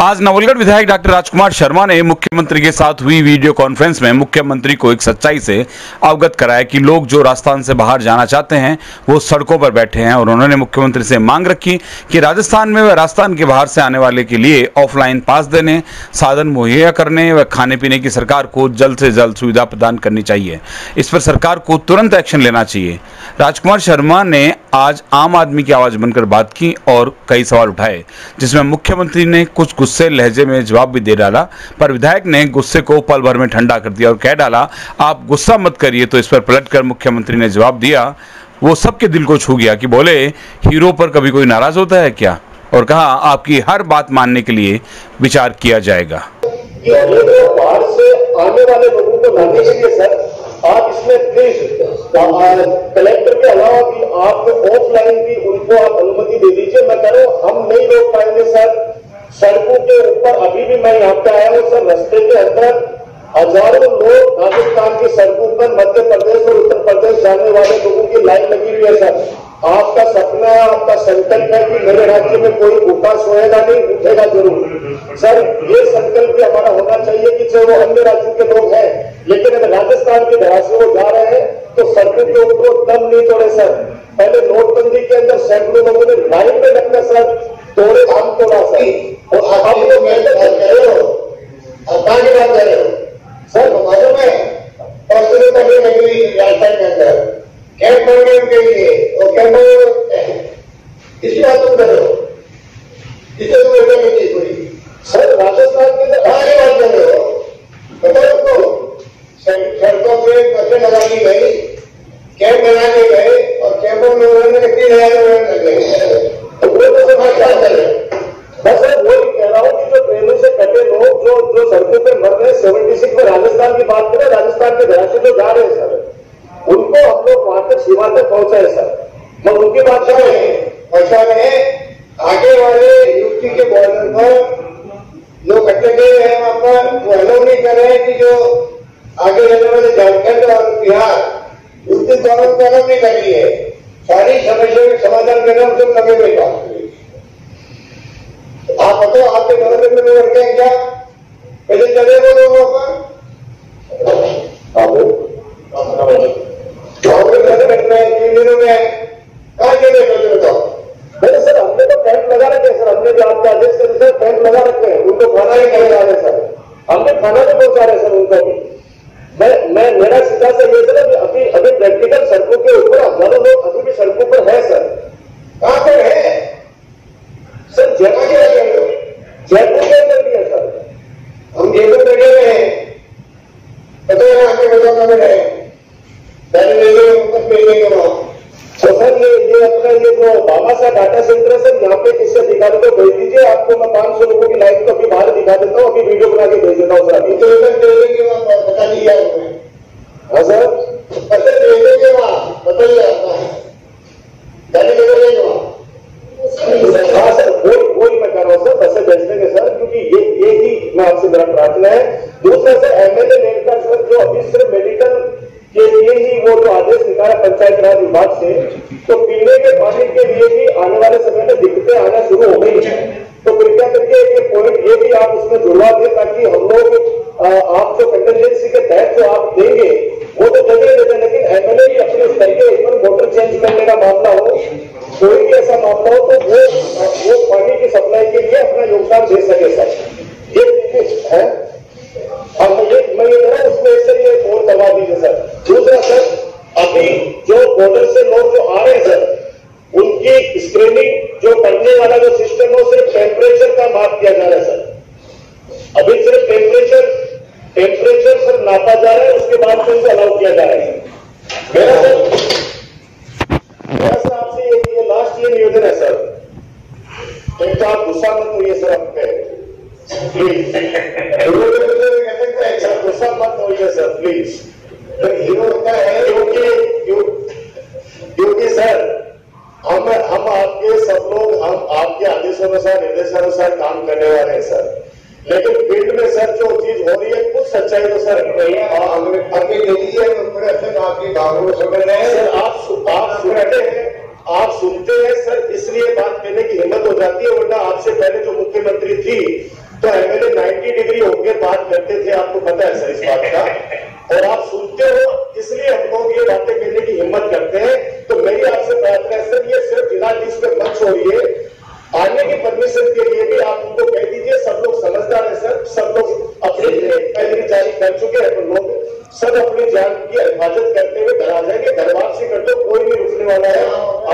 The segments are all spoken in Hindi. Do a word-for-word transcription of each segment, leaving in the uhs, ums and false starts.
आज नवलगढ़ विधायक डॉक्टर राजकुमार शर्मा ने मुख्यमंत्री के साथ हुई वीडियो कॉन्फ्रेंस में मुख्यमंत्री को एक सच्चाई से अवगत कराया कि लोग जो राजस्थान से बाहर जाना चाहते हैं वो सड़कों पर बैठे हैं और उन्होंने मुख्यमंत्री से मांग रखी कि राजस्थान में व राजस्थान के बाहर से आने वाले के लिए ऑफलाइन पास देने, साधन मुहैया करने व खाने पीने की सरकार को जल्द से जल्द सुविधा प्रदान करनी चाहिए। इस पर सरकार को तुरंत एक्शन लेना चाहिए। राजकुमार शर्मा ने आज आम आदमी की आवाज बनकर बात की और कई सवाल उठाए, जिसमें मुख्यमंत्री ने कुछ गुस्से लहजे में जवाब भी दे डाला, पर विधायक ने गुस्से को पल भर में ठंडा कर दिया और कह डाला, आप गुस्सा मत करिए। तो इस पर पलटकर मुख्यमंत्री ने जवाब दिया, वो सबके दिल को छू गया कि बोले, हीरो पर कभी कोई नाराज होता है क्या? और कहा, आपकी हर बात मानने के लिए विचार किया जाएगा। बाहर से आने वाले लोगों को लाने के लिए सर आप इसमें प्लीज कलेक्टर के अलावा भी आप ऑफलाइन भी उनको आप अनुमति दे दीजिए। मैं कह रहा हूँ हम नहीं रोक पाएंगे सर। सड़कों के ऊपर अभी भी मैं यहाँ पे आया हूँ सर, रास्ते के अंदर हजारों लोग राजस्थान की सड़कों पर मध्य प्रदेश और उत्तर प्रदेश जाने वाले लोगों की लाइन लगी हुई है सर। आपका सपना है, आपका संकल्प है कि मेरे राज्य में कोई भूखा सोएगा नहीं, उठेगा जरूर सर। ये संकल्प भी हमारा होना चाहिए कि चाहे वो अन्य राज्यों के लोग हैं, लेकिन अगर राजस्थान के घर से वो जा रहे हैं तो सड़कों के ऊपर दम नहीं तोड़े सर। पहले नोटबंदी के अंदर सैकड़ों लोगों ने लाइन में लगना सर, तोड़े हम तोड़ा सर। और आप लोग मेहनत कर रहे हो, कहां की बात कर रहे हो सर? मालूम है परसों तक लगी राजस्थान के अंदर कैंप बनने के लिए और कैंप इसकी बात तुम करो, इसे तुम बेटा नहीं कोई सर। राजस्थान के अंदर कहां की बात कर रहे हो? बताओ तो सड़कों पे बसें लगा दी गई, कैंप बना के गए और कैंपों में उन्होंने तीन हजार लग गए। तो वो तो सब बात कर रहे हैं। बस सर वही कह रहा हूँ कि जो ट्रेनों से कटे लोग जो जो सड़कों पे मर रहे हैं, सेवेंटी सिक्स में राजस्थान की बात करें, राजस्थान के घर से जो जा रहे हैं सर, उनको हम लोग वहां तक सीमा तक पहुंचाए सर। हम उनकी बात कर रहे हैं। ऐसा में आगे वाले यूपी के बॉर्डर पर लोग अटके गए हैं, वहां पर वो अलाउ नहीं कर रहे हैं कि जो आगे रहने वाले झारखंड और बिहार उनके दोनों को अलाउ नहीं कर रही है। सारी समस्या का समाधान करना उनको कभी नहीं बात। आप बताओ आपके गवर्नमेंट में लोग हैं क्या? पहले चले वो लोगों पर तीन दिनों में कहा चले चले बताओ। नहीं सर, हमने तो कैंप लगा रखे सर, हमने भी आपके आदेश के अनुसार कैंप लगा रखे हैं। उनको खाना ही नहीं जा रहे सर, हमने खाना भी पहुंचा रहे सर उनको भी। मैं मैं मेरा सीधा सा ये सर कि अभी अभी प्रैक्टिकल सड़कों के ऊपर हजारों लोग अभी भी सड़कों पर है सर। कहां पर है सर? जयपुर के अंदर, जयपुर के अंदर भी है सर। हम जयपुर बैठे हुए हैं, पता है आगे बजाना में रहे पहले तो सर ये ये अपना ये जो बाबा साहब डाटा सेंटर है सर, यहाँ पे किससे दिखा दो तो भेज दीजिए। आपको मैं पांच सौ लोगों की लाइन को अभी बाहर दिखा देता हूँ, अभी वीडियो बना के भेज देता हूँ सर। अभी तो बता दिया हाँ सर, बता भेजेंगे वहाँ, बताइए आपका गाड़ी लेकर जाएंगे वहाँ। हाँ सर, वही वही मैं कर रहा हूँ सर, बसें भेज देंगे सर, क्योंकि ये ये ही मैं आपसे मेरा प्रार्थना है। दूसरा सर एमएलए नेता सर जो अभी सिर्फ मेडिकल के लिए ही वो जो आदेश निकाला पंचायत राज विभाग से, तो पीने के पानी के लिए भी आने वाले समय में दिक्कतें आना शुरू हो गई है। तो कृपया करके एक पॉइंट ये भी आप उसमें जुड़वा दें ताकि हम लोग आप जो कंटिजेंसी के तहत जो आप देंगे वो तो जगह देते, लेकिन एमएलए भी अपने उस तरीके इवन मोटर चेंज करने का मामला हो, कोई भी ऐसा मामला हो, तो वो वो पानी की सप्लाई के लिए अपना योगदान दे सके सर। ये है और मैं ये मैं ये कह रहा हूँ उसमें सर ये और करवा दीजिए सर। दूसरा सर, अभी जो बॉर्डर से लोग जो आ रहे हैं सर, उनकी स्क्रीनिंग जो करने वाला जो सिस्टम है सिर्फ टेम्परेचर का माप किया जा रहा है सर। अभी सिर्फ टेम्परेचर टेम्परेचर सर नापा जा रहा है, उसके बाद फिर से अलाउ किया जा रहा है। मेरा सर मेरा सर आपसे ये, ये लास्ट ये निवेदन है सर, तो आप गुस्सा मत होइए सर आप पे प्लीज, गुस्सा मत होइए सर प्लीज। हीरो होता है क्योंकि क्योंकि सर हम हम आपके सब लोग हम आपके आदेशानुसार निर्देशानुसार काम करने वाले हैं सर, लेकिन फील्ड में सर जो चीज हो रही है कुछ सच्चाई तो सर नहीं है। आपकी समझ रहे हैं सर, आप आप सुनते हैं आप सुनते हैं सर, इसलिए बात करने की हिम्मत हो जाती है, वरना आपसे पहले जो मुख्यमंत्री थी तो एमएलए नब्बे डिग्री होकर बात करते थे, आपको पता है सर इस बात का, और आप सुनते हो, इसलिए हम लोग ये बातें करने की हिम्मत करते हैं। तो मेरी आपसे प्रार्थना है सर, ये सिर्फ जिलाधीश पे मत छोड़िए, आने की परमिशन के लिए भी आप उनको कह दीजिए। सब लोग समझदार है सर, सब लोग अपनी पहले जारी कर चुके हैं, तो लोग सब अपनी जान की हिफाजत करते हुए घर आ जाएंगे। घर वापसी कर दो, कोई नहीं रुकने वाला है।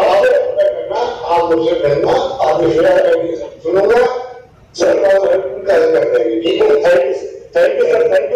आप मुझसे कहना, आप सुनोगा sir, thank you thank you sir, thank